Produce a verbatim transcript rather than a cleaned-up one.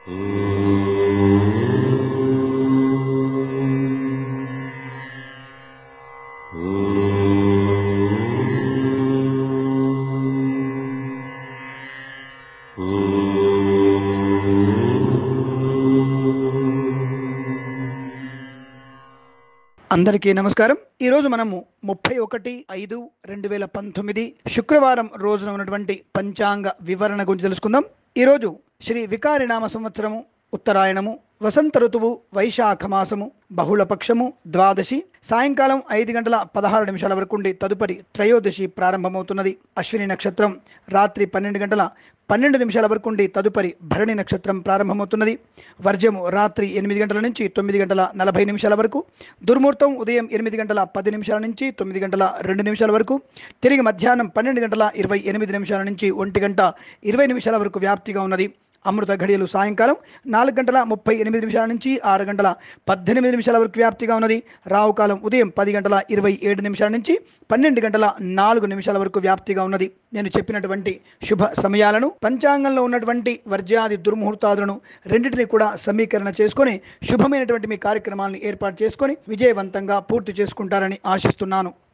అందరికీ నమస్కారం. ఈ రోజు మనము ముప్పై ఒకటి ఐదు రెండు వేల పంతొమ్మిది శుక్రవారం రోజున ఉన్నటువంటి పంచాంగ వివరణ గురించి తెలుసుకుందాం. ఈరోజు శ్రీ వికారి నామ సంవత్సరము ఉత్తరాయణము, వసంత ఋతువు వైశాఖ మాసము, బహుళపక్షము, ద్వాదశి సాయంకాలం ఐదు గంటల పదహారు నిమిషాల వరకు ఉండి తదుపరి త్రయోదశి ప్రారంభమవుతున్నది. అశ్విని నక్షత్రం రాత్రి పన్నెండు గంటల పన్నెండు నిమిషాల వరకు ఉండి తదుపరి భరణి నక్షత్రం ప్రారంభమవుతున్నది. వర్జము రాత్రి ఎనిమిది గంటల నుంచి తొమ్మిది గంటల నలభై నిమిషాల వరకు, దుర్ముహూర్తం ఉదయం ఎనిమిది గంటల పది నిమిషాల నుంచి తొమ్మిది గంటల రెండు నిమిషాల వరకు, తిరిగి మధ్యాహ్నం పన్నెండు గంటల ఇరవై ఎనిమిది నిమిషాల నుంచి ఒంటి గంట ఇరవై నిమిషాల వరకు వ్యాప్తిగా ఉన్నది. అమృత ఘడియలు సాయంకాలం నాలుగు గంటల ముప్పై ఎనిమిది నిమిషాల నుంచి ఆరు గంటల పద్దెనిమిది నిమిషాల వరకు వ్యాప్తిగా ఉన్నది. రావుకాలం ఉదయం పది గంటల ఇరవై ఏడు నిమిషాల నుంచి పన్నెండు గంటల నాలుగు నిమిషాల వరకు వ్యాప్తిగా ఉన్నది. నేను చెప్పినటువంటి శుభ సమయాలను, పంచాంగంలో ఉన్నటువంటి వర్జ్యాది దుర్ముహూర్తాదులను రెండింటినీ కూడా సమీకరణ చేసుకొని శుభమైనటువంటి మీ కార్యక్రమాలను ఏర్పాటు చేసుకొని విజయవంతంగా పూర్తి చేసుకుంటారని ఆశిస్తున్నాను.